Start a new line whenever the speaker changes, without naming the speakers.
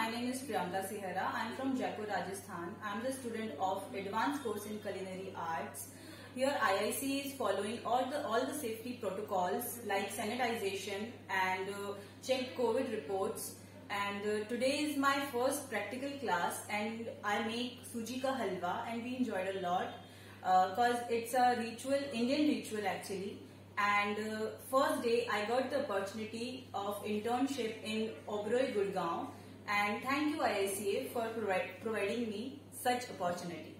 my name is Priyanka Sihara. I am from Jaipur, Rajasthan. I am the student of Advanced Course in Culinary Arts. Here IIC is following all the safety protocols like sanitization and check COVID reports. And today is my first practical class and I make suji ka halwa and we enjoyed a lot because it's a ritual, Indian ritual actually. And first day I got the opportunity of internship in Oberoi, Gurgaon, and thank you IICA for providing me such opportunity.